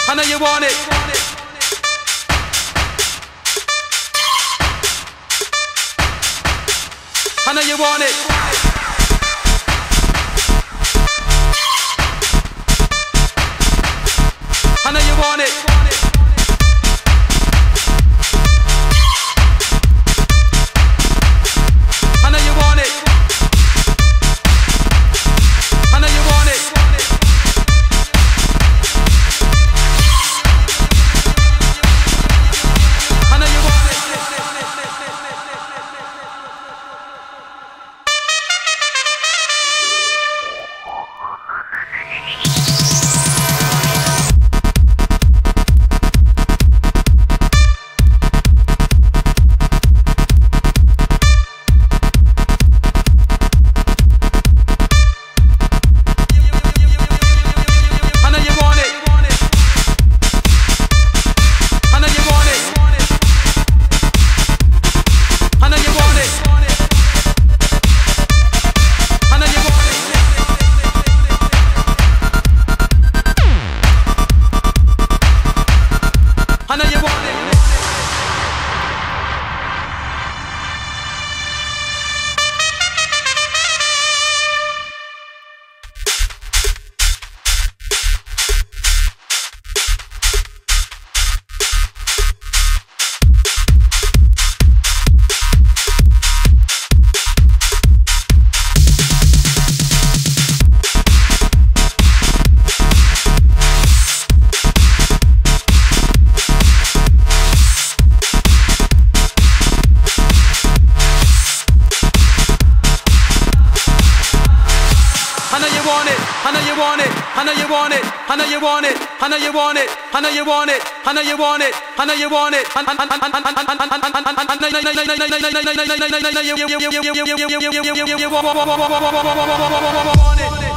I know you want it. I know you want it. I know you want it. I know you want it. I know you want it. I know you want it. I know you want it. I know you want it. I know you want it. I know you want it. I know you want it. I know you want it. I know you want it. I know you want it. I know you want it.